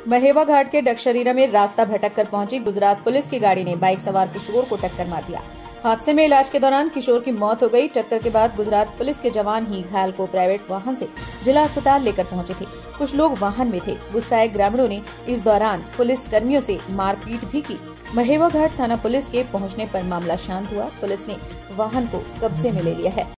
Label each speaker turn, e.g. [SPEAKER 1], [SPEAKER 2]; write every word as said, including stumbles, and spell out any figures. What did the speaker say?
[SPEAKER 1] महेवा घाट के डगशरीरा में रास्ता भटक कर पहुंची गुजरात पुलिस की गाड़ी ने बाइक सवार किशोर को टक्कर मार दिया। हादसे में इलाज के दौरान किशोर की मौत हो गई। टक्कर के बाद गुजरात पुलिस के जवान ही घायल को प्राइवेट वाहन से जिला अस्पताल लेकर पहुंचे थे। कुछ लोग वाहन में थे। गुस्साए ग्रामीणों ने इस दौरान पुलिस कर्मियों से मारपीट भी की। महेवा घाट थाना पुलिस के पहुंचने पर मामला शांत हुआ। पुलिस ने वाहन को कब्जे में ले लिया है।